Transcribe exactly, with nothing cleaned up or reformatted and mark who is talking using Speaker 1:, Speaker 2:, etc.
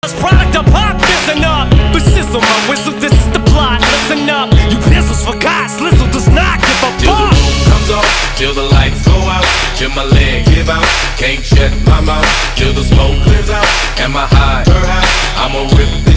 Speaker 1: Product of pop, listen up. The sizzle, my whistle, this is the plot. Listen up, you pizzles forgot. Slizzle does not give a fuck.
Speaker 2: Till the roof comes off, till the lights go out, till my leg give out, can't shut my mouth, till the smoke clears out, and my high, her high, I'ma rip this